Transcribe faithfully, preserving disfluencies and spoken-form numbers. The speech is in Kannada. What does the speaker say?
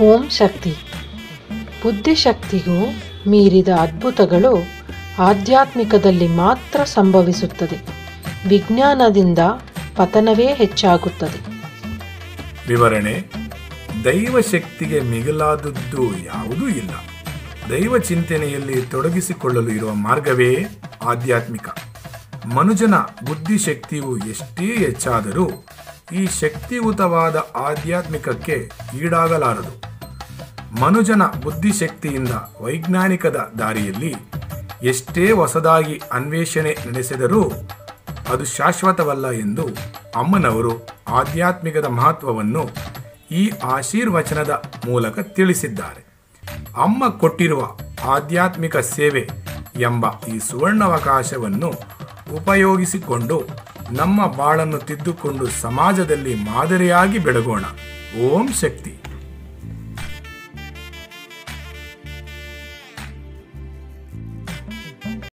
ಓಂ ಶಕ್ತಿ. ಬುದ್ಧಿಶಕ್ತಿಗೂ ಮೀರಿದ ಅದ್ಭುತಗಳು ಆಧ್ಯಾತ್ಮಿಕದಲ್ಲಿ ಮಾತ್ರ ಸಂಭವಿಸುತ್ತದೆ. ವಿಜ್ಞಾನದಿಂದ ಪತನವೇ ಹೆಚ್ಚಾಗುತ್ತದೆ. ವಿವರಣೆ: ದೈವಶಕ್ತಿಗೆ ಮಿಗಿಲಾದದ್ದು ಯಾವುದೂ ಇಲ್ಲ. ದೈವ ಚಿಂತನೆಯಲ್ಲಿ ತೊಡಗಿಸಿಕೊಳ್ಳಲು ಇರುವ ಮಾರ್ಗವೇ ಆಧ್ಯಾತ್ಮಿಕ. ಮನುಜನ ಬುದ್ಧಿಶಕ್ತಿಯು ಎಷ್ಟೇ ಹೆಚ್ಚಾದರೂ ಈ ಶಕ್ತಿಯುತವಾದ ಆಧ್ಯಾತ್ಮಿಕಕ್ಕೆ ಈಡಾಗಲಾರದು. ಮನುಜನ ಬುದ್ಧಿಶಕ್ತಿಯಿಂದ ವೈಜ್ಞಾನಿಕದ ದಾರಿಯಲ್ಲಿ ಎಷ್ಟೇ ಹೊಸದಾಗಿ ಅನ್ವೇಷಣೆ ನಡೆಸಿದರೂ ಅದು ಶಾಶ್ವತವಲ್ಲ ಎಂದು ಅಮ್ಮನವರು ಆಧ್ಯಾತ್ಮಿಕದ ಮಹತ್ವವನ್ನು ಈ ಆಶೀರ್ವಚನದ ಮೂಲಕ ತಿಳಿಸಿದ್ದಾರೆ. ಅಮ್ಮ ಕೊಟ್ಟಿರುವ ಆಧ್ಯಾತ್ಮಿಕ ಸೇವೆ ಎಂಬ ಈ ಸುವರ್ಣಾವಕಾಶವನ್ನು ಉಪಯೋಗಿಸಿಕೊಂಡು ನಮ್ಮ ಬಾಳನ್ನು ತಿದ್ದುಕೊಂಡು ಸಮಾಜದಲ್ಲಿ ಮಾದರಿಯಾಗಿ ಬೆಳಗೋಣ. ಓಂ ಶಕ್ತಿ.